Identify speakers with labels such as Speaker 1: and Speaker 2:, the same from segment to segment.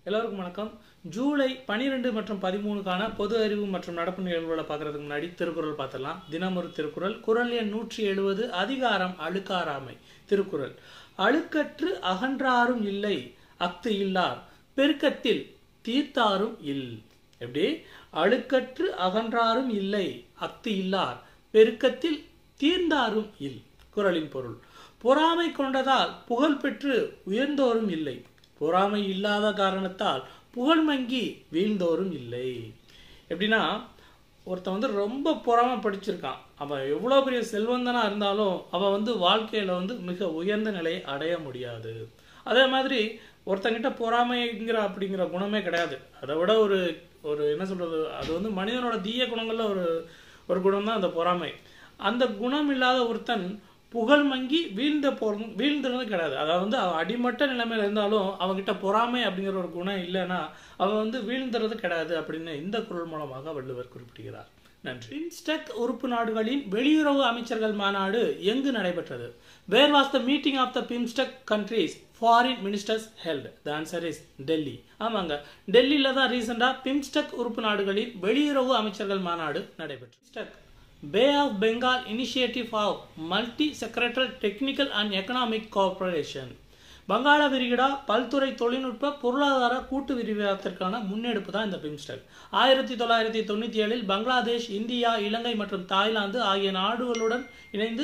Speaker 1: எல்லோருக்கும் வணக்கம். ஜூலை 12 மற்றும் 13க்கான பொது அறிவு மற்றும் நடப்பு நிகழ்வுகளை பார்க்கறதுக்கு முன்னாடி திருக்குறள் பார்த்துடலாம். தினமொரு திருக்குறள். குறள் எண் 170. அதிகாரம் அழுக்காராமை. திருக்குறள். அழுக்கற்று அகன்றாரும் இல்லை அஃது இல்லார் பெருக்கத்தில் தீர்த்தாரும் இல். எப்படி? அழுக்கற்று அகன்றாரும் இல்லை அஃது இல்லார் பெருக்கத்தில் தீர்ந்தாரும் இல். குறளின் பொருள். பொறாமை கொண்டதால் புகழ் பெற்று உயர்ந்தோரும் இல்லை, பொறாமை இல்லாத காரணத்தால் புகழ் மங்கி வீழ்ந்தோரும் இல்லை. எப்படின்னா, ஒருத்தன் ரொம்ப பொறாமை படிச்சிருக்கான், அவன் எவ்வளோ பெரிய செல்வந்தனா இருந்தாலும் அவன் வாழ்க்கையில மிக உயர்ந்த நிலையை அடைய முடியாது. அதே மாதிரி ஒருத்தங்கிட்ட பொறாமைங்கிற அப்படிங்கிற குணமே கிடையாது. அதை விட ஒரு என்ன சொல்றது, அது மனிதனோட தீய குணங்கள்ல ஒரு குணம் தான் அந்த பொறாமை. அந்த குணம் இல்லாத ஒருத்தன் புகழ் மங்கி வீழ்ந்தது கிடையாது. அதாவது அவன் அடிமட்ட நிலைமையில இருந்தாலும் அவன்கிட்ட பொறாமை அப்படிங்கிற ஒரு குணம் இல்லைன்னா அவன் வீழ்ந்துறது கிடையாது அப்படின்னு இந்த குறள் மூலமாக வள்ளுவர் குறிப்பிடுகிறார். நன்றி. பிம்ஸ்டெக் உறுப்பு நாடுகளின் வெளியுறவு அமைச்சர்கள் மாநாடு எங்கு நடைபெற்றது? Where was the meeting of the BIMSTEC countries foreign ministers held? The answer is Delhi. ஆமாங்க, டெல்லியில தான் ரீசெண்டா பிம்ஸ்டெக் உறுப்பு நாடுகளின் வெளியுறவு அமைச்சர்கள் மாநாடு நடைபெற்றது. Bay of Bengal Initiative of Multi-Sectoral Technical and Economic Cooperation. வங்காள விரிகுடா பல்துறை தொழில்நுட்ப பொருளாதார கூட்டு விரிவாக்கத்திற்கான முன்னெடுப்பு தான் இந்த பிம்ஸ்டெக். 1997 பங்களாதேஷ், இந்தியா, இலங்கை மற்றும் தாய்லாந்து ஆகிய நாடுகளுடன் இணைந்து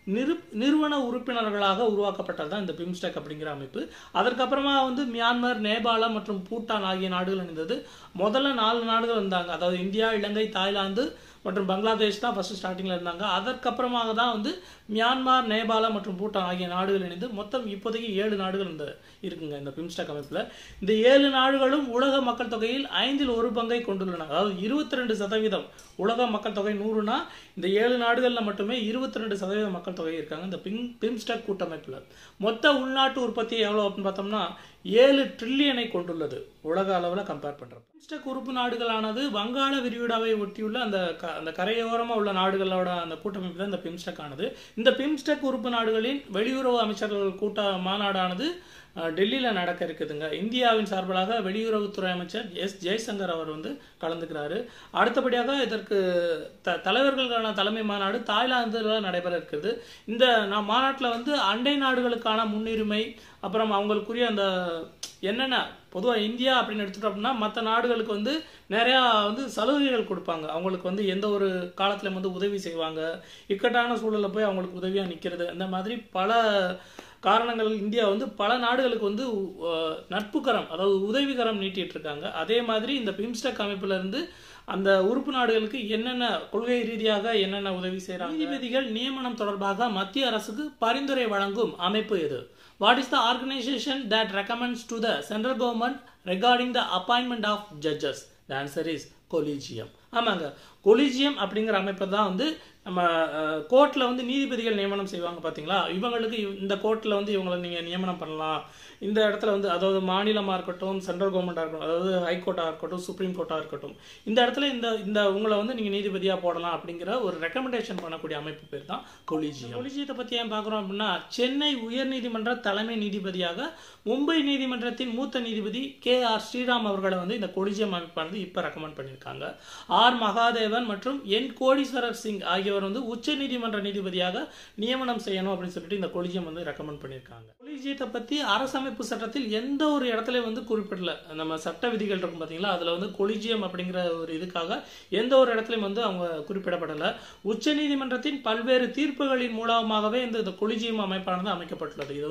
Speaker 1: நிறுவன உறுப்பினர்களாக உருவாக்கப்பட்டது தான் இந்த பிம்ஸ்டெக் அப்படிங்கிற அமைப்பு. அதற்கப்புறமா மியான்மர், நேபாளம் மற்றும் பூட்டான் ஆகிய நாடுகள் இணைந்தது. முதல்ல 4 நாடுகள் இருந்தாங்க, அதாவது இந்தியா, இலங்கை, தாய்லாந்து மற்றும் பங்களாதேஷ் தான் ஃபர்ஸ்ட் ஸ்டார்டிங்ல இருந்தாங்க. அதற்கப்புறமாக தான் மியான்மர், நேபாளம் மற்றும் பூட்டான் ஆகிய நாடுகள் இணைந்து மொத்தம் இப்போதைக்கு 7 நாடுகள் இருக்குங்க இந்த பிம்ஸ்டெக் அமைப்புல. இந்த 7 நாடுகளும் உலக மக்கள் தொகையில் 1/5 கொண்டுள்ளன. அதாவது 22%. உலக மக்கள் தொகை 100னா இந்த 7 நாடுகள்ல மட்டுமே 22% மக்கள் தொகை இருக்காங்க இந்த பிம்ஸ்டெக் கூட்டமைப்புல. மொத்த உள்நாட்டு உற்பத்தி எவ்வளவு அப்படின்னு பார்த்தோம்னா 7 ட்ரில்லியனை கொண்டுள்ளது உலக அளவில் கம்பேர் பண்றப்ப. பிம்ஸ்டெக் உறுப்பு நாடுகளானது வங்காள விரிகுடாவை ஒட்டியுள்ள அந்த கரையோரமா உள்ள நாடுகளோட அந்த கூட்டமைப்பு தான் இந்த பிம்ஸ்டெக் ஆனது. இந்த பிம்ஸ்டெக் உறுப்பு நாடுகளின் வெளியுறவு அமைச்சர்கள் மாநாடானது டெல்லியில நடக்க இருக்குதுங்க. இந்தியாவின் சார்பிலாக வெளியுறவுத்துறை அமைச்சர் எஸ் ஜெய்சங்கர் அவர் கலந்துக்கிறாரு. அடுத்தபடியாக இதற்கு தலைவர்களுக்கான தலைமை மாநாடு தாய்லாந்துல நடைபெற இருக்குது. இந்த மாநாட்டில் அண்டை நாடுகளுக்கான முன்னுரிமை, அப்புறம் அவங்களுக்குரிய அந்த என்னென்ன பொதுவாக இந்தியா அப்படின்னு எடுத்துட்டோம் அப்படின்னா மற்ற நாடுகளுக்கு நிறையா சலுகைகள் கொடுப்பாங்க. அவங்களுக்கு எந்த ஒரு காலத்துல உதவி செய்வாங்க, இக்கட்டான சூழலில் போய் அவங்களுக்கு உதவியாக நிற்கிறது, அந்த மாதிரி பல காரணங்கள் இந்தியா பல நாடுகளுக்கு நட்புக்கரம், அதாவது உதவிகரம் நீட்டிட்டு இருக்காங்க. அதே மாதிரி இந்த பிம்ஸ்டெக் அமைப்புல இருந்து அந்த உறுப்பு நாடுகளுக்கு என்னென்ன கொள்கை ரீதியாக என்னென்ன உதவி செய்யறாங்க. நீதிபதிகள் நியமனம் தொடர்பாக மத்திய அரசுக்கு பரிந்துரை வழங்கும் அமைப்பு எது? What is the organization that recommends to the central government regarding the appointment of judges? The answer is collegium. ஆமாங்க, கொலிஜியம் அப்படிங்கிற அமைப்பை தான் நம்ம கோர்ட்ல நீதிபதிகள் நியமனம் செய்வாங்க பாத்தீங்களா. இவங்களுக்கு இந்த கோர்ட்ல இவங்களை நீங்க நியமனம் பண்ணலாம், இந்த இடத்துல அதாவது மாநிலமா இருக்கட்டும், சென்ட்ரல் கவர்மெண்டா இருக்கட்டும், அதாவது ஹைகோர்ட்டா இருக்கட்டும், சுப்ரீம் கோர்ட்டா இருக்கட்டும், இந்த இடத்துல இந்த உங்களை நீங்க நீதிபதியா போடலாம் அப்படிங்கிற ஒரு ரெக்கமெண்டேஷன் பண்ணக்கூடிய அமைப்பு பேர் தான் கொலிஜியம். கொலிஜியத்தை பத்தி ஏன் பாக்குறோம் அப்படின்னா, சென்னை உயர்நீதிமன்ற தலைமை நீதிபதியாக மும்பை நீதிமன்றத்தின் மூத்த நீதிபதி KR ஸ்ரீராம் அவர்களை இந்த கொலிஜியம் அமைப்பானது இப்ப ரெக்கமெண்ட் பண்ணியிருக்காங்க. R மகாதேவன் மற்றும் N கோடீஸ்வரர் சிங் ஆகியோர் உச்ச நீதிமன்ற நீதிபதியாக நியமனம் செய்யணும் அப்படின்னு சொல்லிட்டு இந்த கொலிஜியம் ரெக்கமெண்ட் பண்ணியிருக்காங்க. கொலிஜியத்தை பத்தி அரசமைப்பு சட்டத்தில் எந்த ஒரு இடத்துல குறிப்பிடல. நம்ம சட்ட விதிகள் இருக்கும் பாத்தீங்களா, அதுல கொலிஜியம் அப்படிங்கிற ஒரு இதுக்காக எந்த ஒரு இடத்துலயும் அவங்க குறிப்பிடப்படல. உச்ச நீதிமன்றத்தின் பல்வேறு தீர்ப்புகளின் மூலமாகவே இந்த கொலிஜியம் அமைப்பானது அமைக்கப்பட்டுள்ளது. இது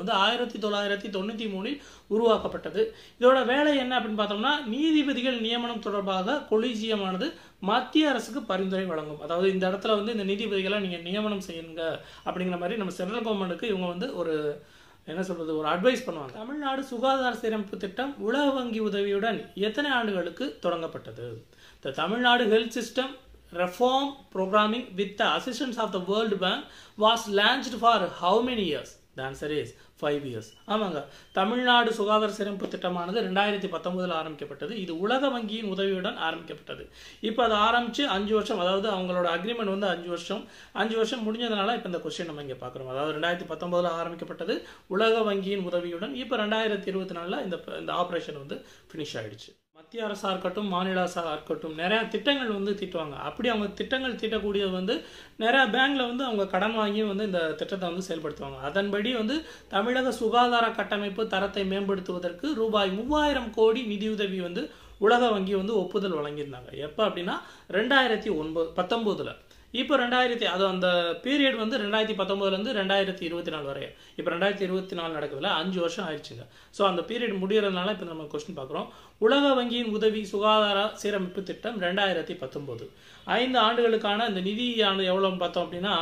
Speaker 1: 1993 உருவாக்கப்பட்டது. இதோட வேலை என்ன அப்படின்னு பார்த்தோம்னா, நீதிபதிகள் நியமனம் தொடர்பாக கொலிஜியம் ஆனது மத்திய அரசுக்கு பரிந்துரை வழங்கும். அதாவது இந்த இடத்துல இந்த நீதிபதிகளை நீங்க நியமனம் செய்யுங்க அப்படிங்கிற மாதிரி நம்ம சென்ட்ரல் கவர்மெண்ட்டுக்கு இவங்க ஒரு என்ன சொல்றது, ஒரு அட்வைஸ் பண்ணுவாங்க. தமிழ்நாடு சுகாதார சீரமைப்பு திட்டம் உலக வங்கி உதவியுடன் எத்தனை ஆண்டுகளுக்கு தொடங்கப்பட்டது? The Tamil Nadu health system reform programming with the assistance of the World Bank was launched for how many years? The answer is 5 years. ஆமாங்க, தமிழ்நாடு சுகாதார சீரமைப்பு திட்டமானது 2019 ஆரம்பிக்கப்பட்டது. இது உலக வங்கியின் உதவியுடன் ஆரம்பிக்கப்பட்டது. இப்போ அது ஆரம்பிச்சு 5 வருஷம், அதாவது அவங்களோட அக்ரிமெண்ட் வந்து 5 வருஷம் முடிஞ்சதுனால இப்போ இந்த கொஸ்டின் நம்ம இங்கே பார்க்குறோம். அதாவது 2019 ஆரம்பிக்கப்பட்டது உலக வங்கியின் உதவியுடன். இப்போ 2024 இந்த ஆப்ரேஷன் வந்து ஃபினிஷ் ஆயிடுச்சு. மத்திய அரசாக இருக்கட்டும், மாநில அரசாக இருக்கட்டும், நிறையா திட்டங்கள் வந்து தீட்டுவாங்க. அப்படி அவங்க திட்டங்கள் தீட்டக்கூடியது வந்து நிறையா பேங்க்ல வந்து அவங்க கடன் வாங்கி வந்து இந்த திட்டத்தை வந்து செயல்படுத்துவாங்க. அதன்படி வந்து தமிழக சுகாதார கட்டமைப்பு தரத்தை மேம்படுத்துவதற்கு ரூபாய் 3000 கோடி நிதியுதவி வந்து உலக வங்கி வந்து ஒப்புதல் வழங்கியிருந்தாங்க. எப்போ அப்படின்னா 2019. இப்போ அந்த பீரியட் வந்து 2019 2024 வரை. இப்போ 2024 நடக்குதுல, 5 வருஷம் ஆயிடுச்சுங்க. ஸோ அந்த பீரியட் முடியறதுனால இப்போ நம்ம கொஸ்டின் பார்க்குறோம். உலக வங்கியின் உதவி சுகாதார சீரமைப்பு திட்டம் 2019 5 ஆண்டுகளுக்கான இந்த நிதியானது எவ்வளோன்னு பார்த்தோம் அப்படின்னா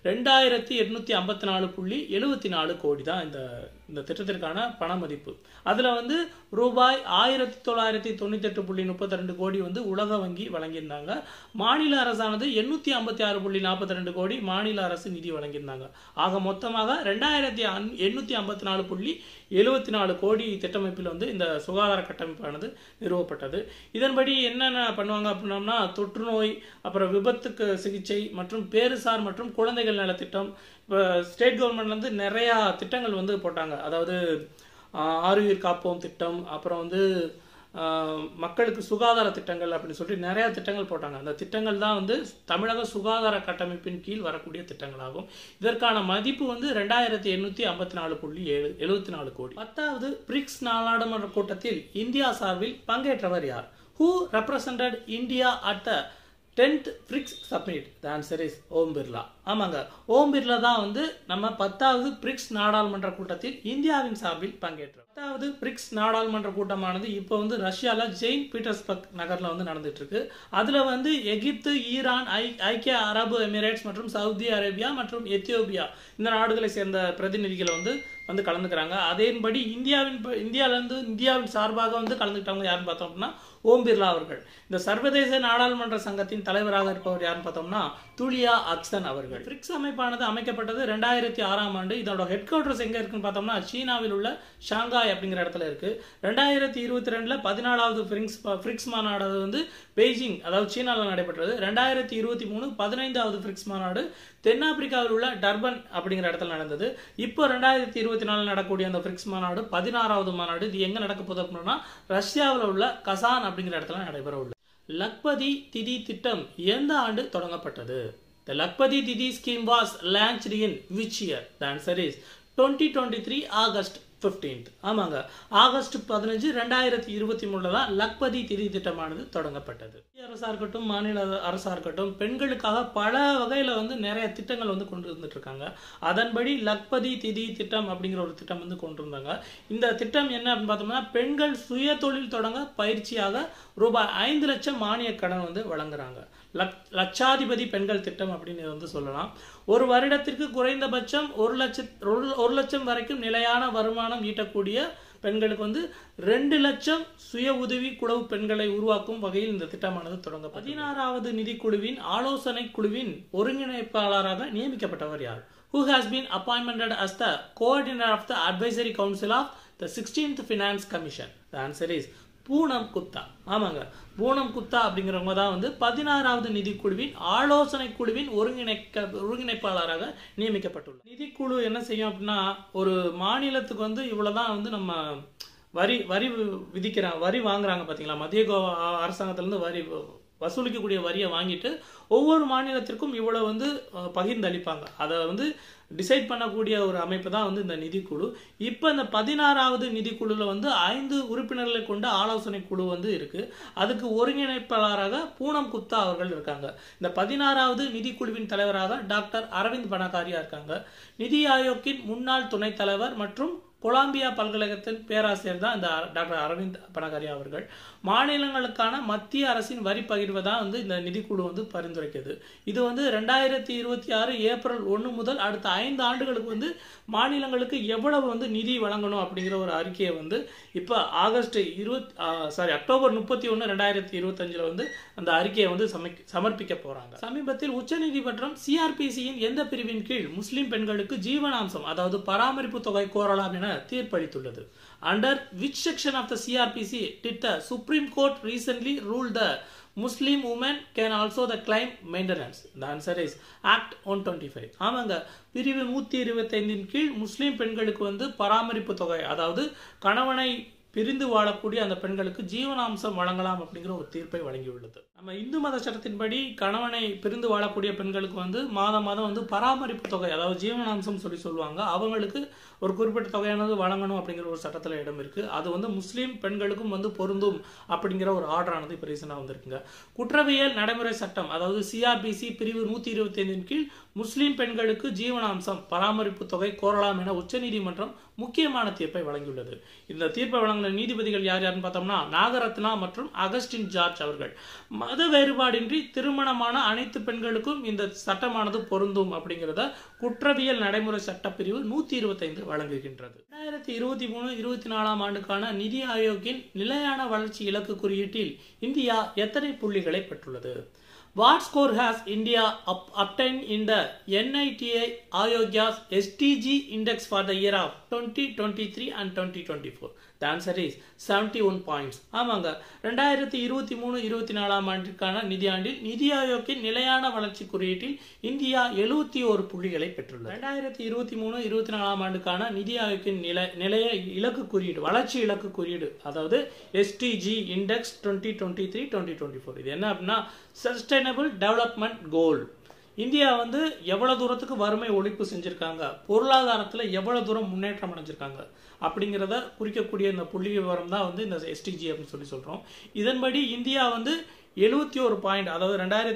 Speaker 1: 2854.74 கோடி தான் இந்த திட்டத்திற்கான பண மதிப்பு. அதில் வந்து ரூபாய் 1998.32 கோடி வந்து உலக வங்கி வழங்கியிருந்தாங்க. மாநில அரசானது 856.42 கோடி மாநில அரசு நிதி வழங்கியிருந்தாங்க. ஆக மொத்தமாக 2854.74 கோடி திட்டமைப்பில் வந்து இந்த சுகாதார கட்டமைப்பானது நிறுவப்பட்டது. இதன்படி என்னென்ன பண்ணுவாங்க அப்படின்னோம்னா, தொற்று நோய், அப்புறம் விபத்துக்கு சிகிச்சை மற்றும் பேறுசார் மற்றும் குழந்தைகள் நலத்திட்டம். இப்போ ஸ்டேட் கவர்மெண்ட்லேருந்து நிறையா திட்டங்கள் வந்து போட்டாங்க. அதாவது ஆருயிர் காப்போம் திட்டம், அப்புறம் வந்து மக்களுக்கு சுகாதார திட்டங்கள் அப்படின்னு சொல்லிட்டு நிறையா திட்டங்கள் போட்டாங்க. அந்த திட்டங்கள் தான் வந்து தமிழக சுகாதார கட்டமைப்பின் கீழ் வரக்கூடிய திட்டங்களாகும். இதற்கான மதிப்பு வந்து 2854.74 கோடி. 10வது பிரிக்ஸ் நாடாளுமன்ற கூட்டத்தில் இந்தியா சார்பில் பங்கேற்றவர் யார்? Who represented India at the 10th BRICS summit? The answer is Om Birla. ஆமாங்க, ஓம் பிர்லா தான் வந்து நம்ம 10வது பிரிக்ஸ் நாடாளுமன்ற கூட்டத்தில் இந்தியாவின் சார்பில் பங்கேற்றார். 10வது பிரிக்ஸ் நாடாளுமன்ற கூட்டமானது இப்போ வந்து ரஷ்யாவில் செயின்ட் பீட்டர்ஸ்பர்க் நகரில் வந்து நடந்துட்டு இருக்கு. அதில் வந்து எகிப்து, ஈரான், ஐக்கிய அரபு எமிரேட்ஸ் மற்றும் சவுதி அரேபியா மற்றும் எத்தியோப்பியா இந்த நாடுகளை சேர்ந்த பிரதிநிதிகளை வந்து கலந்துக்கிறாங்க. அதன்படி இந்தியாவின் சார்பாக வந்து கலந்துக்கிட்டவங்க யாருன்னு பார்த்தோம் அப்படின்னா ஓம் பிர்லா அவர்கள். இந்த சர்வதேச நாடாளுமன்ற சங்கத்தின் தலைவராக இருப்பவர் யாருன்னு பார்த்தோம்னா துலியா அக்சன் அவர்கள். பிரிக்ஸ் அமைப்பானது அமைக்கப்பட்டது 2006ஆம் ஆண்டு. இதோட ஹெட் குவார்டர்ஸ் எங்க இருக்குன்னு பார்த்தோம்னா சீனாவில் உள்ள ஷாங்காய் அப்படிங்கிற இடத்துல இருக்கு. 2022 14வது பிரிக்ஸ் மாநாடு வந்து பெய்ஜிங், அதாவது சீனாவில் நடைபெற்றது. 2023 15வது பிரிக்ஸ் மாநாடு தென்னாப்பிரிக்காவில் உள்ள டர்பன் அப்படிங்கிற இடத்துல நடந்தது. இப்போ 2024 நடக்கக்கூடிய அந்த பிரிக்ஸ் மாநாடு 16வது மாநாடு. இது எங்க நடக்க போகுது அப்படின்னா ரஷ்யாவில் உள்ள கசான் அப்படிங்கிற இடத்துல நடைபெற உள்ளது. லக்பதி திதி திட்டம் எந்த ஆண்டு தொடங்கப்பட்டது? The Lakpati Didi scheme was launched in which year? The answer is 2023 August 15th. ஆமாங்க, ஆகஸ்ட் 15 2023 தான் லக்பதி திதி திட்டமானது தொடங்கப்பட்டது. அரசா இருக்கட்டும், மாநில அரசா இருக்கட்டும், பெண்களுக்காக பல வகையில வந்து நிறைய திட்டங்கள் வந்து கொண்டு வந்துட்டு இருக்காங்க. அதன்படி லக்பதி திதி திட்டம் அப்படிங்கிற ஒரு திட்டம் வந்து கொண்டு வந்தாங்க. இந்த திட்டம் என்ன அப்படின்னு பார்த்தோம்னா, பெண்கள் சுய தொழில் தொடங்க பயிற்சியாக ரூபாய் 5 லட்சம் மானிய கடன் வந்து வழங்குறாங்க. லட்சாதிபதி பெண்கள் திட்டம் அப்படின்னு வந்து சொல்லலாம். ஒரு வருடத்திற்கு குறைந்தபட்சம் 1 லட்சம் வரைக்கும் நிலையான வருமானம் ஈட்டக்கூடிய பெண்களுக்கு வந்து 2 லட்சம் சுய உதவி குழு பெண்களை உருவாக்கும் வகையில் இந்த திட்டமானது தொடங்கப்பட்டது. 16வது நிதிக்குழுவின் ஆலோசனை குழுவின் ஒருங்கிணைப்பாளராக நியமிக்கப்பட்டவர் யார்? Who has been appointed as the coordinator of the advisory council of the 16th finance commission? The answer is Poonam Gupta. ஆமாங்க, பூனம் குப்தா அப்படிங்கிறவங்க தான் வந்து 16வது நிதிக்குழுவின் ஆலோசனை குழுவின் ஒருங்கிணைப்பாளராக நியமிக்கப்பட்டுள்ளார். நிதிக்குழு என்ன செய்யும் அப்படின்னா, ஒரு மாநிலத்துக்கு வந்து இவ்வளவுதான் வந்து நம்ம வரி விதிக்கிறாங்க, வரி வாங்குறாங்க பாத்தீங்களா, மத்திய அரசாங்கத்திலிருந்து வரி வசூலிக்கக்கூடிய வரியை வாங்கிட்டு ஒவ்வொரு மாநிலத்திற்கும் இவ்வளவு வந்து பகிர்ந்தளிப்பாங்க. அதை வந்து டிசைட் பண்ணக்கூடிய ஒரு அமைப்பு தான் வந்து இந்த நிதிக்குழு. இப்போ இந்த 16வது நிதிக்குழுல வந்து 5 உறுப்பினர்களை கொண்ட ஆலோசனை குழு வந்து இருக்கு. அதுக்கு ஒருங்கிணைப்பாளராக பூனம் குப்தா அவர்கள் இருக்காங்க. இந்த 16வது நிதிக்குழுவின் தலைவராக டாக்டர் அரவிந்த் பனகாரியா இருக்காங்க. நிதி ஆயோக்கின் முன்னாள் துணைத் தலைவர் மற்றும் கொலம்பியா பல்கலைக்கழகத்தின் பேராசிரியர் தான் இந்த டாக்டர் அரவிந்த் பனகரியா அவர்கள். மாநிலங்களுக்கான மத்திய அரசின் வரி பகிர்வை தான் வந்து இந்த நிதிக்குழு வந்து பரிந்துரைக்குது. இது வந்து 2026 ஏப்ரல் 1 முதல் அடுத்த 5 ஆண்டுகளுக்கு வந்து மாநிலங்களுக்கு எவ்வளவு வந்து நிதி வழங்கணும் அப்படிங்கிற ஒரு அறிக்கையை வந்து இப்போ அக்டோபர் 31, 2025 வந்து அந்த அறிக்கையை வந்து சமர்ப்பிக்க போறாங்க. சமீபத்தில் உச்சநீதிமன்றம் சிஆர்பிசியின் எந்த பிரிவின் கீழ் முஸ்லிம் பெண்களுக்கு ஜீவனாம்சம் அதாவது பராமரிப்பு தொகை கோரலாம் என தீர்ப்பளித்துள்ளது. Under which section of the CRPC did the Supreme Court recently rule the Muslim women can also the claim maintenance? The answer is Act 125. ஆமாங்க, பிரிவு 125 கீழ் முஸ்லிம் பெண்களுக்கு வந்து பராமரிப்பு தொகை அதாவது கணவனை பிரிந்து வாழக்கூடிய அந்த பெண்களுக்கு ஜீவனாம்சம் வழங்கலாம் அப்படிங்கிற ஒரு தீர்ப்பை வழங்கியுள்ளது. நம்ம இந்து மத சட்டத்தின்படி கணவனை பிரிந்து வாழக்கூடிய பெண்களுக்கு வந்து மாதம் வந்து பராமரிப்பு தொகை அதாவது ஜீவனாம்சம் சொல்லுவாங்க. அவங்களுக்கு ஒரு குறிப்பிட்ட தொகையானது வழங்கணும் அப்படிங்கிற ஒரு சட்டத்தில் இடம் இருக்கு. அது வந்து முஸ்லீம் பெண்களுக்கும் வந்து பொருந்தும் அப்படிங்கிற ஒரு ஆர்டர் ஆனது இப்போ ரீசனாக வந்திருக்குங்க. குற்றவியல் நடைமுறை சட்டம் அதாவது சிஆர்பிசி பிரிவு 125 கீழ் முஸ்லீம் பெண்களுக்கு ஜீவனாம்சம் பராமரிப்பு தொகை கோரலாம் என உச்சநீதிமன்றம் முக்கியமான தீர்ப்பை வழங்கியுள்ளது. இந்த தீர்ப்பை வழங்கின நீதிபதிகள் யாருன்னு பார்த்தோம்னா நாகரத்னா மற்றும் அகஸ்டின் ஜார்ஜ் அவர்கள். மத வேறுபாடின்றி திருமணமான அனைத்து பெண்களுக்கும் இந்த சட்டமானது பொருந்தும் அப்படிங்கிறத குற்றவியல் நடைமுறை சட்டப்பிரிவு 125 வழங்குகின்றது. 2023-24 ஆண்டுக்கான நிதி ஆயோக்கின் நிலையான வளர்ச்சி இலக்கு குறியீட்டில் இந்தியா எத்தனை புள்ளிகளை பெற்றுள்ளது? What score has India obtained in the NITI Aayogya's SDG index for the year of 2023 and 2024? The answer is 71 points. ஆமாங்க, 2023-24 ஆண்டிற்கான நிதியாண்டில் நிதி ஆயோக்கின் நிலையான வளர்ச்சி குறியீட்டில் இந்தியா 71 புள்ளிகளை பெற்றுள்ளது. 2023-24 ஆண்டுக்கான நிதி ஆயோக்கின் நிலைய இலக்கு குறியீடு வளர்ச்சி இலக்கு குறியீடு அதாவது SDG இண்டெக்ஸ் 2023-2024 இது என்ன அப்படின்னா சஸ்டைனபிள் டெவலப்மெண்ட் கோல். இந்தியா வந்து எவ்வளவு தூரத்துக்கு வறுமை ஒழிப்பு செஞ்சிருக்காங்க, பொருளாதாரத்தில் எவ்வளவு தூரம் முன்னேற்றம் அடைஞ்சிருக்காங்க அப்படிங்கிறத குறிக்கக்கூடிய இந்த புள்ளி விவரம் தான் வந்து இந்த SDG அப்படின்னு சொல்றோம். இதன்படி இந்தியா வந்து 71 பாயிண்ட் அதாவது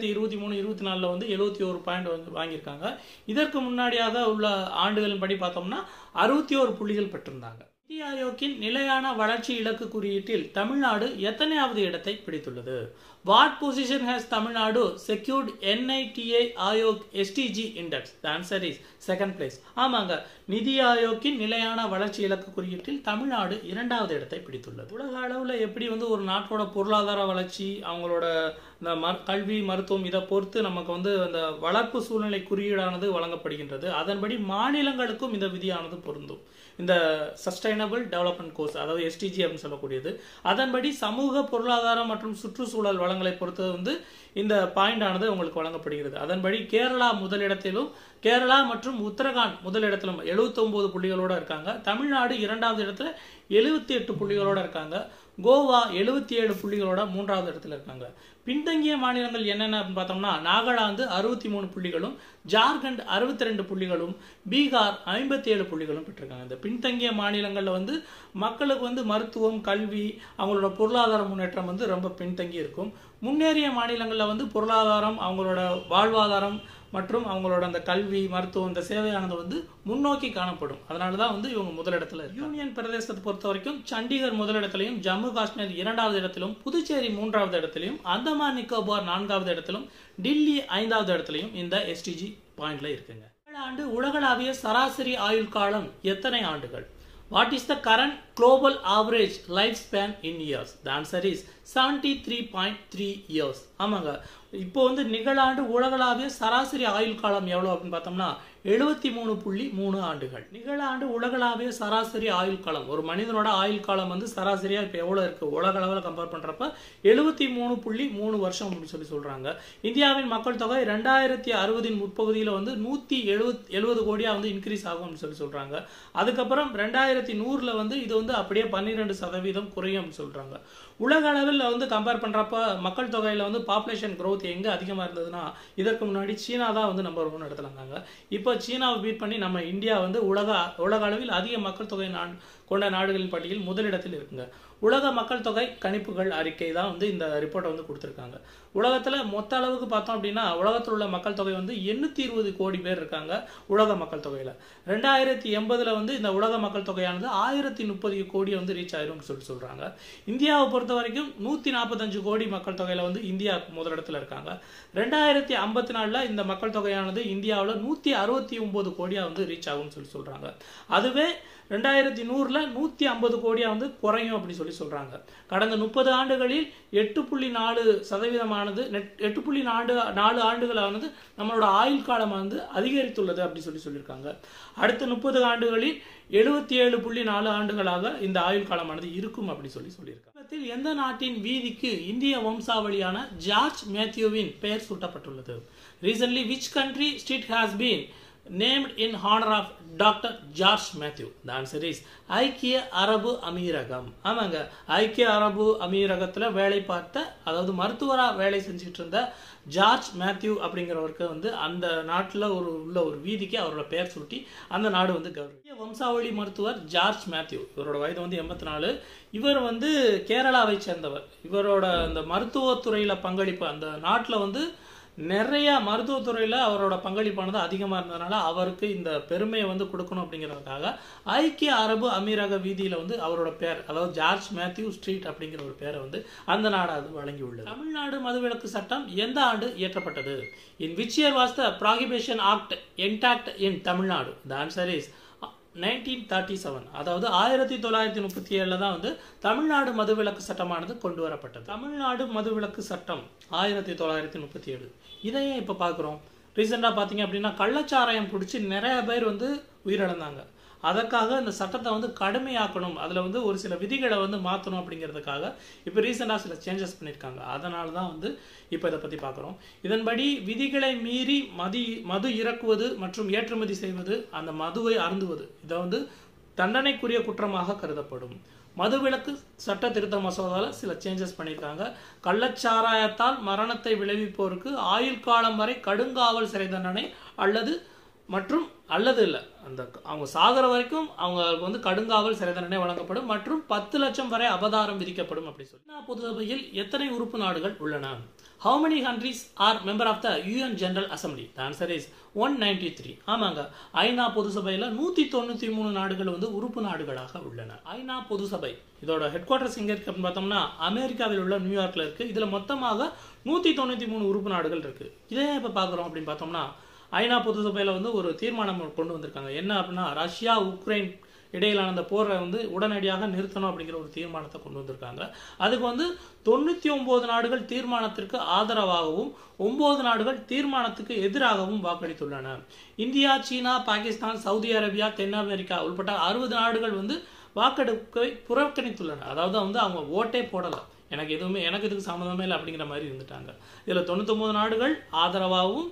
Speaker 1: 2023-24 வந்து 71 பாயிண்ட் வந்து வாங்கியிருக்காங்க. இதற்கு முன்னாடியாக உள்ள ஆண்டுகளின் படி பார்த்தோம்னா 61 புள்ளிகள் பெற்றிருந்தாங்க. நிதி ஆயோக்கின் நிலையான வளர்ச்சி இலக்கு குறியீட்டில் தமிழ்நாடு எத்தனையாவது இடத்தை பிடித்துள்ளது? What position has Tamil Nadu secured NITI Aayog SDG index? The answer is second place. ஆமாங்க, நிதி ஆயோக்கின் நிலையான வளர்ச்சி இலக்கு குறியீட்டில் தமிழ்நாடு 2வது இடத்தை பிடித்துள்ளது. உலக அளவில் எப்படி வந்து ஒரு நாட்டோட பொருளாதார வளர்ச்சி அவங்களோட இந்த கல்வி மருத்துவம் இதை பொறுத்து நமக்கு வந்து அந்த வளர்ப்பு சூழ்நிலை குறியீடானது வழங்கப்படுகின்றது. அதன்படி மாநிலங்களுக்கும் இந்த விதியானது பொருந்தும். இந்த சஸ்டைனபிள் டெவலப்மெண்ட் கோர்ஸ் அதாவது SDG அப்படின்னு சொல்லக்கூடியது அதன்படி சமூக பொருளாதாரம் மற்றும் சுற்றுச்சூழல் வளங்களை பொறுத்து வந்து இந்த பாயிண்ட் ஆனது உங்களுக்கு வழங்கப்படுகிறது. அதன்படி கேரளா முதலிடத்திலும் கேரளா மற்றும் உத்தரகாண்ட் முதலிடத்திலும் 79 புள்ளிகளோட இருக்காங்க. தமிழ்நாடு 2வது இடத்துல 78 புள்ளிகளோட இருக்காங்க. கோவா 77 புள்ளிகளோட 3வது இடத்துல இருக்காங்க. பின்தங்கிய மாநிலங்கள் என்னென்ன பார்த்தோம்னா நாகாலாந்து 63 புள்ளிகளும், ஜார்க்கண்ட் 62 புள்ளிகளும், பீகார் 57 புள்ளிகளும் பெற்றிருக்காங்க. இந்த பின்தங்கிய மாநிலங்களில் வந்து மக்களுக்கு வந்து மருத்துவம், கல்வி, அவங்களோட பொருளாதார முன்னேற்றம் வந்து ரொம்ப பின்தங்கி இருக்கும். முன்னேறிய மாநிலங்களில் வந்து பொருளாதாரம், அவங்களோட வாழ்வாதாரம் மற்றும் அவங்களோட அந்த கல்வி, மருத்துவம், இந்த சேவையானது வந்து முன்னோக்கி காணப்படும். அதனால தான் வந்து இவங்க முதலிடத்துல இருக்கு. யூனியன் பிரதேசத்தை பொறுத்த வரைக்கும் சண்டிகர் முதலிடத்திலையும், ஜம்மு காஷ்மீர் 2வது இடத்திலும், புதுச்சேரி 3வது இடத்திலையும், அந்தமான் நிக்கோபார் 4வது இடத்திலும், டில்லி 5வது இடத்திலையும் இந்த SDG பாயிண்ட்ல இருக்குங்க. ஆண்டு உலகளாவிய சராசரி ஆயுள் காலம் எத்தனை ஆண்டுகள்? What is the current global average lifespan in years? The answer is 73.3 years. ஆமாங்க, இப்போ வந்து நிகழாண்டு உலகளாவிய சராசரி ஆயுள் காலம் எவ்வளோ அப்படின்னு பார்த்தோம்னா 73.3 ஆண்டுகள். நிகழாண்டு உலகளாவிய சராசரி ஆயுள் காலம் ஒரு மனிதனோட ஆயுள் காலம் வந்து சராசரியாக இப்போ எவ்வளோ இருக்கு உலக அளவில் கம்பேர் பண்ணுறப்ப 73.3 வருஷம் அப்படின்னு சொல்கிறாங்க. இந்தியாவின் மக்கள் தொகை 2060 முற்பகுதியில் வந்து 170 கோடியாக வந்து இன்க்ரீஸ் ஆகும் அப்படின்னு சொல்கிறாங்க. அதுக்கப்புறம் 2100 வந்து இது வந்து அப்படியே 12% குறையும் அப்படின்னு சொல்கிறாங்க. உலக அளவில் வந்து கம்பேர் பண்ணுறப்ப மக்கள் தொகையில் வந்து பாப்புலேஷன் க்ரோத் எங்கே அதிகமாக இருந்ததுன்னா இதற்கு முன்னாடி சீனா தான் வந்து நம்பர் 1 இடத்துல இருந்தாங்க. இப்போ சீனாவை பீட் பண்ணி நம்ம இந்தியா வந்து உலக அளவில் அதிக மக்கள் தொகை கொண்ட நாடுகளின் பட்டியலில் முதலிடத்தில் இருக்குங்க. உலக மக்கள் தொகை கணிப்புகள் அறிக்கை தான் வந்து இந்த ரிப்போர்ட்டை வந்து கொடுத்துருக்காங்க. உலகத்தில் மொத்த அளவுக்கு பார்த்தோம் அப்படின்னா உலகத்தில் உள்ள மக்கள் தொகை வந்து 820 கோடி பேர் இருக்காங்க உலக மக்கள் தொகையில். 2080 வந்து இந்த உலக மக்கள் தொகையானது 1030 கோடியை வந்து ரீச் ஆயிரும்னு சொல்கிறாங்க. இந்தியாவை பொறுத்த வரைக்கும் 145 கோடி மக்கள் தொகையில் வந்து இந்தியா முதலிடத்தில் இருக்காங்க. 2054 இந்த மக்கள் தொகையானது இந்தியாவில் 169 கோடியாக வந்து ரீச் ஆகும்னு சொல்கிறாங்க. அதுவே 2100 150 கோடியா வந்து குறையும் அப்படி சொல்றாங்க. கடந்த 30 ஆண்டுகளில் 8.4% 8.4 ஆண்டுகளானது நம்மளோட ஆயுள் காலம் வந்து அதிகரித்துள்ளது அப்படி சொல்லியிருக்காங்க. அடுத்த 30 ஆண்டுகளில் 77.4 ஆண்டுகளாக இந்த ஆயுள் காலமானது இருக்கும் அப்படி சொல்லியிருக்காங்க. எந்த நாட்டின் வீதிக்கு இந்திய வம்சாவளியான ஜார்ஜ் மேத்யூவின் பெயர் சூட்டப்பட்டுள்ளது? Recently, which country street has been named in honor of Dr. George Mathew? The answer is ஐக்கிய அரபு அமீரகம். ஆமாங்க, ஐக்கிய அரபு அமீரகத்துல வேலை பார்த்த, அதாவது மருத்துவரா வேலை செஞ்சுட்டு இருந்த ஜார்ஜ் மேத்யூ அப்படிங்கிறவருக்கு வந்து அந்த நாட்டில் உள்ள ஒரு வீதிக்கு அவரோட பெயர் சூட்டி அந்த நாடு வந்து கௌரவ வம்சாவளி மருத்துவர் ஜார்ஜ் மேத்யூ. இவரோட வயது வந்து 84. இவர் வந்து கேரளாவை சேர்ந்தவர். இவரோட அந்த மருத்துவத்துறையில் பங்களிப்பு, அந்த நாட்டில் வந்து நிறைய மருத்துவத்துறையில் அவரோட பங்களிப்பானது அதிகமாக இருந்ததுனால அவருக்கு இந்த பெருமையை வந்து கொடுக்கணும் அப்படிங்கிறதுக்காக ஐக்கிய அரபு அமீரக வீதியில் வந்து அவரோட பேர், அதாவது ஜார்ஜ் மேத்யூ ஸ்ட்ரீட் அப்படிங்கிற ஒரு பேரை வந்து அந்த நாடு அது வழங்கி உள்ளது. தமிழ்நாடு மதுவிலக்கு சட்டம் எந்த ஆண்டு இயற்றப்பட்டது? In which year was the Prohibition Act enacted in Tamil Nadu? The answer is 1937. அதாவது 1937 தான் வந்து தமிழ்நாடு மதுவிலக்கு சட்டமானது கொண்டு வரப்பட்டது. தமிழ்நாடு மதுவிலக்கு சட்டம் 1937. இதையே இப்போ பார்க்குறோம். ரீசெண்டாக பார்த்தீங்க அப்படின்னா கள்ளச்சாராயம் குடிச்சு நிறைய பேர் வந்து உயிரிழந்தாங்க. அதற்காக இந்த சட்டத்தை வந்து கடுமையாக்கணும், அதில் வந்து ஒரு சில விதிகளை வந்து மாற்றணும் அப்படிங்கிறதுக்காக இப்போ ரீசெண்டாக சில சேஞ்சஸ் பண்ணியிருக்காங்க. அதனால தான் வந்து இப்போ இதை பற்றி பார்க்குறோம். இதன்படி விதிகளை மீறி மது இறக்குவது மற்றும் ஏற்றுமதி செய்வது, அந்த மதுவை அருந்துவது, இதை வந்து தண்டனைக்குரிய குற்றமாக கருதப்படும். மதுவிலக்கு சட்ட திருத்த மசோதாவில் சில சேஞ்சஸ் பண்ணியிருக்காங்க. கள்ளச்சாராயத்தால் மரணத்தை விளைவிப்போருக்கு ஆயுள் காலம் வரை கடுங்காவல் சிறை தண்டனை அல்லது இல்லை, அந்த அவங்க சாகர வரைக்கும் அவங்க வந்து கடுங்காவல் சிறை தண்டனை வழங்கப்படும் மற்றும் 10 லட்சம் வரை அபதாரம் விதிக்கப்படும் அப்படி சொல்லி. பொது சபையில் எத்தனை உறுப்பு நாடுகள் உள்ளன? How many countries are member of the UN General Assembly? The answer is 193. ஆமாங்க, ஐநா பொது சபையில் 193 நாடுகள் வந்து உறுப்பு நாடுகளாக உள்ளன. ஐநா பொது சபை இதோட ஹெட் குவார்டர்ஸ் எங்க இருக்கு அப்படின்னு பார்த்தோம்னா அமெரிக்காவில் உள்ள நியூயார்க்ல இருக்கு. இதுல மொத்தமாக 193 உறுப்பு நாடுகள் இருக்கு. இதே இப்ப பாக்குறோம் அப்படின்னு பார்த்தோம்னா ஐநா பொது சபையில வந்து ஒரு தீர்மானம் கொண்டு வந்திருக்காங்க. என்ன அப்படின்னா ரஷ்யா உக்ரைன் இடையிலான அந்த போரை வந்து உடனடியாக நிறுத்தணும் அப்படிங்கிற ஒரு தீர்மானத்தை கொண்டு வந்திருக்காங்க. அதுக்கு வந்து 99 நாடுகள் தீர்மானத்திற்கு ஆதரவாகவும் 9 நாடுகள் தீர்மானத்துக்கு எதிராகவும் வாக்களித்துள்ளன. இந்தியா, சீனா, பாகிஸ்தான், சவுதி அரேபியா, தென் அமெரிக்கா உள்பட்ட 60 நாடுகள் வந்து வாக்கெடுப்பை புறக்கணித்துள்ளன. அதாவது வந்து அவங்க ஓட்டே போடல, எனக்கு இதுக்கு சம்மந்தமே இல்லை அப்படிங்கிற மாதிரி இருந்துட்டாங்க. இதுல 99 நாடுகள் ஆதரவாகவும்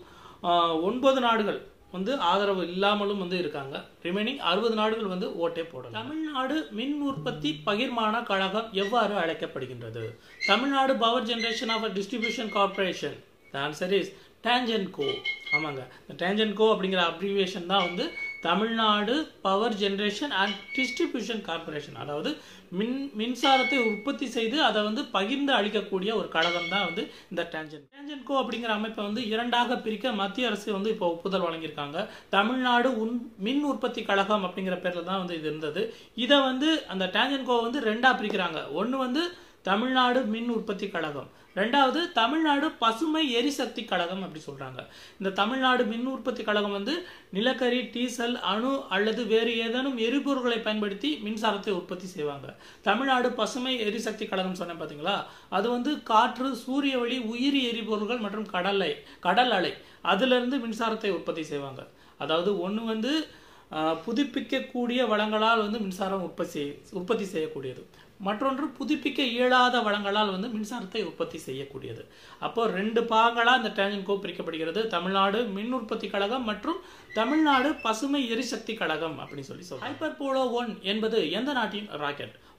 Speaker 1: 9 நாடுகள் வந்து ஆதரவு இல்லாமலும் வந்து இருக்காங்க. ரிமைனிங் 60 நாடுகள் வந்து ஓட்டே போடலாம். தமிழ்நாடு மின் உற்பத்தி பகிர்மான கழகம் எவ்வாறு அழைக்கப்படுகின்றது? Tamil Nadu power generation of distribution corporation. The answer is TANGEDCO. ஆமாங்க, இந்த டான்ஜென்கோ அப்படிங்கிற அப்ரிவியேஷன் தான் வந்து Tamil Nadu power generation and distribution corporation. அதாவது மின்சாரத்தை உற்பத்தி செய்து அதை வந்து பகிர்ந்து அளிக்கக்கூடிய ஒரு கழகம் தான் வந்து இந்த டான்ஜென்கோ அப்படிங்கிற அமைப்பை வந்து 2ஆக பிரிக்க மத்திய அரசு வந்து இப்போ ஒப்புதல் வழங்கியிருக்காங்க. தமிழ்நாடு மின் உற்பத்தி கழகம் அப்படிங்கிற பேர்ல தான் வந்து இது இருந்தது. இதை வந்து அந்த டான்ஜென்கோ வந்து 2ஆ பிரிக்கிறாங்க. ஒன்று வந்து தமிழ்நாடு மின் உற்பத்தி கழகம், 2வது தமிழ்நாடு பசுமை எரிசக்தி கழகம் அப்படி சொல்றாங்க. இந்த தமிழ்நாடு மின் உற்பத்தி கழகம் வந்து நிலக்கரி, டீசல், அணு அல்லது வேறு ஏதேனும் எரிபொருட்களை பயன்படுத்தி மின்சாரத்தை உற்பத்தி செய்வாங்க. தமிழ்நாடு பசுமை எரிசக்தி கழகம் சொன்னேன் பாத்தீங்களா, அது வந்து காற்று, சூரிய ஒளி, உயிரி எரிபொருட்கள் மற்றும் கடல் அலை அதுல இருந்து மின்சாரத்தை உற்பத்தி செய்வாங்க. அதாவது ஒன்று வந்து புதுப்பிக்கக்கூடிய வளங்களால் வந்து மின்சாரம் உற்பத்தி செய்யக்கூடியது, மற்றொன்று புதுப்பிக்க இயலாத வளங்களால் வந்து மின்சாரத்தை உற்பத்தி செய்யக்கூடியது. அப்போ 2 பாகங்களா இந்த டான்ஜென்கோ பிரிக்கப்படுகிறது. தமிழ்நாடு மின் உற்பத்தி கழகம் மற்றும் தமிழ்நாடு பசுமை எரிசக்தி கழகம் அப்படின்னு சொல்லி சொல்றோம். ஹைப்பர்போலோ 1 என்பது எந்த நாட்டின் rocket?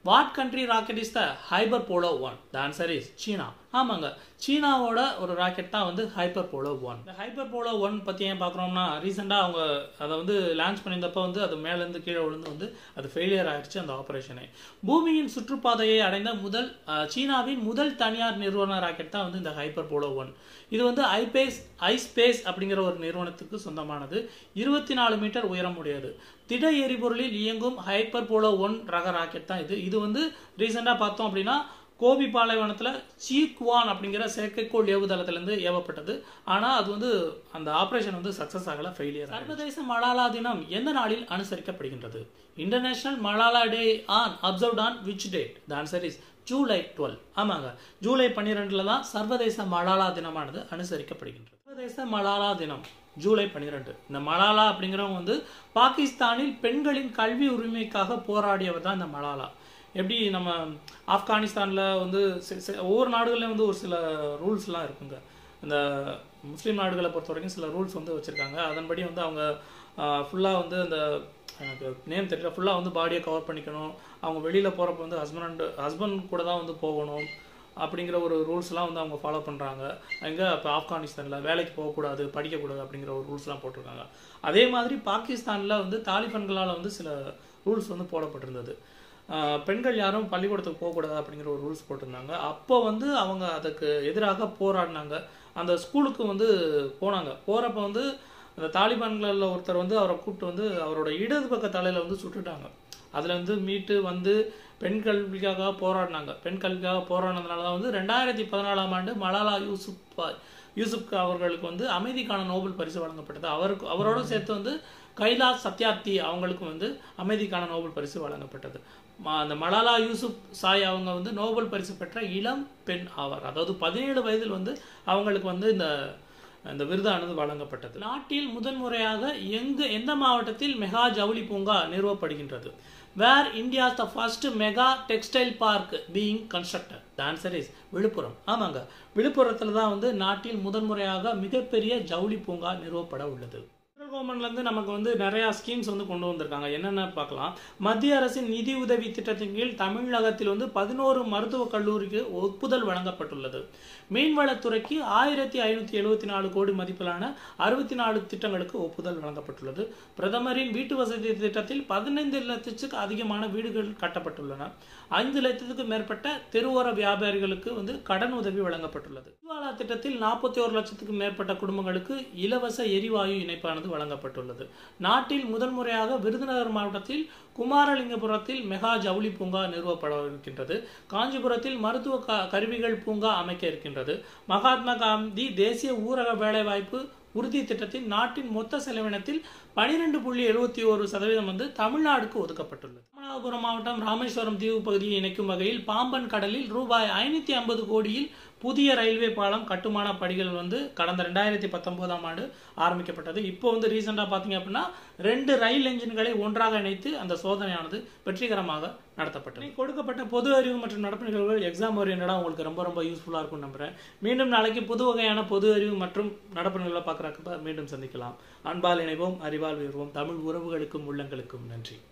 Speaker 1: What country rocket is the hyperbola 1? The answer is China. ஆமாங்க, சீனாவோட ஒரு ராக்கெட் தான் வந்து ஹைப்பர் போலோ 1. இந்த ஹைப்பர் போலோ 1 பற்றி ஏன் பார்க்குறோம்னா, ரீசெண்டாக அவங்க அதை வந்து லான்ச் பண்ணியிருந்தப்போ வந்து அது மேலேருந்து கீழே விழுந்து வந்து அது ஃபெயிலியர் ஆகிடுச்சு அந்த ஆப்ரேஷனே. பூமியின் சுற்றுப்பாதையை அடைந்த சீனாவின் முதல் தனியார் நிறுவன ராக்கெட் தான் வந்து இந்த ஹைப்பர் போலோ 1. இது வந்து ஐஸ்பேஸ் அப்படிங்கிற ஒரு நிறுவனத்துக்கு சொந்தமானது. 24 மீட்டர் உயரம் உடையது. திட எரிபொருளில் இயங்கும் ஹைப்பர் போலோ 1 ரக ராக்கெட் தான் இது. இது வந்து ரீசெண்டாக பார்த்தோம் அப்படின்னா கோபி பாலைவனத்தில் சீக்வான் அப்படிங்கிற செயற்கைக்கோள் ஏவுதளத்திலிருந்து ஏவப்பட்டது. ஆனால் அது வந்து அந்த ஆப்ரேஷன் வந்து சக்ஸஸ் ஆகல, ஃபெயிலியர். சர்வதேச மலாலா தினம் எந்த நாளில் அனுசரிக்கப்படுகின்றது? International Malala day on observed on which date? The answer is July 12. ஆமாங்க, ஜூலை 12 தான் சர்வதேச மலாலா தினமானது அனுசரிக்கப்படுகின்றது. சர்வதேச மலாலா தினம் ஜூலை 12. இந்த மலாலா அப்படிங்கிறவங்க வந்து பாகிஸ்தானில் பெண்களின் கல்வி உரிமைக்காக போராடியவர் தான் இந்த மலாலா. எப்படி நம்ம ஆப்கானிஸ்தானில் வந்து ஒவ்வொரு நாடுகள்லையும் வந்து ஒரு சில ரூல்ஸ்லாம் இருக்குங்க. இந்த முஸ்லீம் நாடுகளை பொறுத்த வரைக்கும் சில ரூல்ஸ் வந்து வச்சுருக்காங்க. அதன்படி வந்து அவங்க ஃபுல்லாக வந்து அந்த எனக்கு நேம் தெரியல, ஃபுல்லாக வந்து பாடியை கவர் பண்ணிக்கணும். அவங்க வெளியில் போகிறப்ப வந்து ஹஸ்பண்ட் கூட தான் வந்து போகணும் அப்படிங்கிற ஒரு ரூல்ஸ்லாம் வந்து அவங்க ஃபாலோ பண்ணுறாங்க. அங்கே இப்போ ஆப்கானிஸ்தானில் வேலைக்கு போகக்கூடாது, படிக்கக்கூடாது அப்படிங்கிற ஒரு ரூல்ஸ்லாம் போட்டிருக்காங்க. அதே மாதிரி பாகிஸ்தானில் வந்து தாலிபான்களால் வந்து சில ரூல்ஸ் வந்து போடப்பட்டிருந்தது. பெண்கள் யாரும் பள்ளிக்கூடத்துக்கு போகக்கூடாது அப்படிங்கிற ஒரு ரூல்ஸ் போட்டிருந்தாங்க. அப்போ வந்து அவங்க அதுக்கு எதிராக போராடினாங்க. அந்த ஸ்கூலுக்கு வந்து போனாங்க. போகிறப்ப வந்து அந்த தாலிபான்களில் ஒருத்தர் வந்து அவரை கூப்பிட்டு வந்து அவரோட இடது பக்க தலையில் வந்து சுட்டுட்டாங்க. அதில் வந்து மீட்டு வந்து பெண் கல்விக்காக போராடினாங்க. பெண் கல்விக்காக போராடினதுனால தான் வந்து 2014ஆம் ஆண்டு மலாலா யூசுப் அவர்களுக்கு வந்து அமைதிக்கான நோபல் பரிசு வழங்கப்பட்டது. அவரோட சேர்த்து வந்து கைலாஷ் சத்யார்த்தி அவங்களுக்கும் வந்து அமைதிக்கான நோபல் பரிசு வழங்கப்பட்டது. அந்த மலாலா யூசுப் சாய் அவங்க வந்து நோபல் பரிசு பெற்ற இளம் பெண் ஆவார். அதாவது 17 வயதில் வந்து அவங்களுக்கு வந்து இந்த விருதானது வழங்கப்பட்டது. நாட்டில் முதன்முறையாக எந்த மாவட்டத்தில் மெகா ஜவுளி பூங்கா நிறுவப்படுகின்றது? Where India is the first mega textile park being constructed? The answer is Villupuram. ஆமாங்க, விழுப்புரத்தில் தான் வந்து நாட்டில் முதன்முறையாக மிகப்பெரிய ஜவுளி பூங்கா நிறுவப்பட உள்ளது. கவர்மெண்ட்லேருந்து நமக்கு வந்து நிறையா ஸ்கீம்ஸ் வந்து கொண்டு வந்திருக்காங்க. என்னென்ன பார்க்கலாம். மத்திய அரசின் நிதி உதவி திட்டத்தின் கீழ் தமிழகத்தில் வந்து 11 மருத்துவக் கல்லூரிக்கு ஒப்புதல் வழங்கப்பட்டுள்ளது. மீன்வளத்துறைக்கு 1574 கோடி மதிப்பிலான 64 திட்டங்களுக்கு ஒப்புதல் வழங்கப்பட்டுள்ளது. பிரதமரின் வீட்டு வசதி திட்டத்தில் 15 லட்சத்துக்கு அதிகமான வீடுகள் கட்டப்பட்டுள்ளன. 5 லட்சத்துக்கு மேற்பட்ட தெருவோர வியாபாரிகளுக்கு வந்து கடன் உதவி வழங்கப்பட்டுள்ளது. உஜ்வாலா திட்டத்தில் 41 லட்சத்துக்கு மேற்பட்ட குடும்பங்களுக்கு இலவச எரிவாயு இணைப்பானது வழங்கப்பட்டுள்ளது. நாட்டில் முதன்முறையாக விருதுநகர் மாவட்டத்தில் குமாரலிங்கபுரத்தில் மெகா ஜவுளி பூங்கா நிறுவப்பட இருக்கின்றது. காஞ்சிபுரத்தில் மருத்துவ கருவிகள் பூங்கா அமைக்க இருக்கின்றது. மகாத்மா காந்தி தேசிய ஊரக வேலைவாய்ப்பு உறுதி திட்டத்தில் நாட்டின் மொத்த செலவினத்தில் 12.71% வந்து தமிழ்நாடுக்கு ஒதுக்கப்பட்டுள்ளது. ராமநாதபுரம் மாவட்டம் ராமேஸ்வரம் தீவு பகுதியை இணைக்கும் வகையில் பாம்பன் கடலில் ரூபாய் 550 கோடியில் புதிய ரயில்வே பாலம் கட்டுமான பணிகள் வந்து கடந்த 2019ஆம் ஆண்டு ஆரம்பிக்கப்பட்டது. இப்போ வந்து ரீசெண்டாக பார்த்தீங்க அப்படின்னா 2 ரயில் என்ஜின்களை ஒன்றாக இணைத்து அந்த சோதனையானது வெற்றிகரமாக நடத்தப்பட்டது. கொடுக்கப்பட்ட பொது அறிவு மற்றும் நடப்பு நிகழ்வுகள் எக்ஸாம் ஓரியன்டாக உங்களுக்கு ரொம்ப யூஸ்ஃபுல்லாக இருக்கும்னு நம்புறேன். மீண்டும் நாளைக்கு புது வகையான பொது அறிவு மற்றும் நடப்பு நிகழ்வுகளை பார்க்குறப்ப மீண்டும் சந்திக்கலாம். அன்பால் இணைவோம், அறிவால் உயர்வோம். தமிழ் உறவுகளுக்கும் உள்ளங்களுக்கும் நன்றி.